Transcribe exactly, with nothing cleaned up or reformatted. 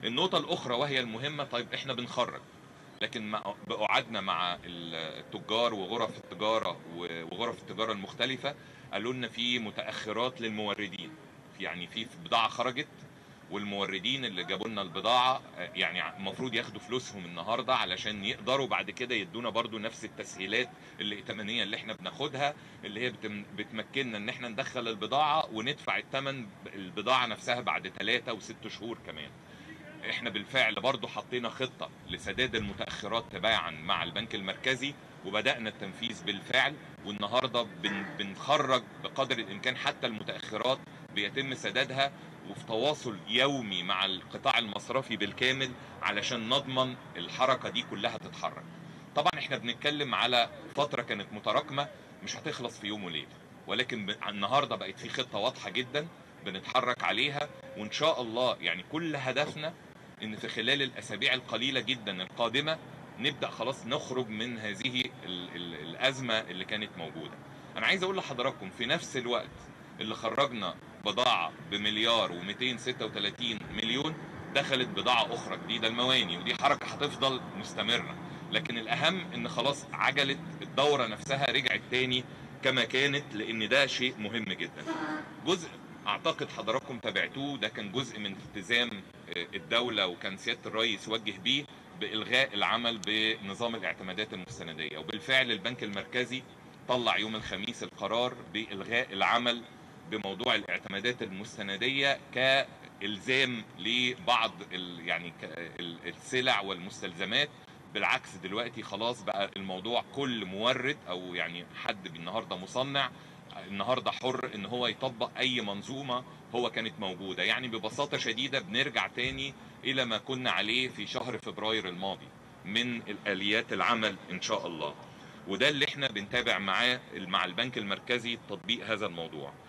النقطة الأخرى وهي المهمة، طيب إحنا بنخرج، لكن مع- بقعدنا مع التجار وغرف التجارة وغرف التجارة المختلفة، قالوا لنا في متأخرات للموردين، يعني في بضاعة خرجت والموردين اللي جابوا لنا البضاعة آه، يعني المفروض ياخدوا فلوسهم النهاردة علشان يقدروا بعد كده يدونا برضو نفس التسهيلات الائتمانية اللي احنا بناخدها، اللي هي بتم- بتمكننا ان احنا ندخل البضاعة وندفع الثمن البضاعة نفسها بعد ثلاثة وست شهور كمان. احنا بالفعل برضو حطينا خطة لسداد المتأخرات تباعا مع البنك المركزي، وبدأنا التنفيذ بالفعل، والنهاردة بن بنخرج بقدر الامكان حتى المتأخرات بيتم سدادها، وفي تواصل يومي مع القطاع المصرفي بالكامل علشان نضمن الحركة دي كلها تتحرك. طبعا احنا بنتكلم على فترة كانت متراكمة مش هتخلص في يوم وليلة، ولكن ب- النهاردة بقت في خطة واضحة جدا بنتحرك عليها، وان شاء الله يعني كل هدفنا ان في خلال الاسابيع القليله جدا القادمه نبدا خلاص نخرج من هذه ال ال الازمه اللي كانت موجوده. انا عايز اقول لحضراتكم في نفس الوقت اللي خرجنا بضاعه بمليار و236 مليون، دخلت بضاعه اخرى جديده المواني، ودي حركه هتفضل مستمره، لكن الاهم ان خلاص عجله الدوره نفسها رجعت تاني كما كانت، لان ده شيء مهم جدا. جزء اعتقد حضراتكم تابعتوه، ده كان جزء من التزام الدولة، وكان سيادة الرئيس وجه بيه بإلغاء العمل بنظام الاعتمادات المستندية، وبالفعل البنك المركزي طلع يوم الخميس القرار بإلغاء العمل بموضوع الاعتمادات المستندية كإلزام لبعض ال يعني ك- ال- السلع والمستلزمات. بالعكس دلوقتي خلاص بقى الموضوع كل مورد او يعني حد النهارده مصنع النهارده حر ان هو يطبق اي منظومه هو كانت موجوده. يعني ببساطه شديده بنرجع تاني الى ما كنا عليه في شهر فبراير الماضي من الاليات العمل ان شاء الله، وده اللي احنا بنتابع معاه مع البنك المركزي تطبيق هذا الموضوع.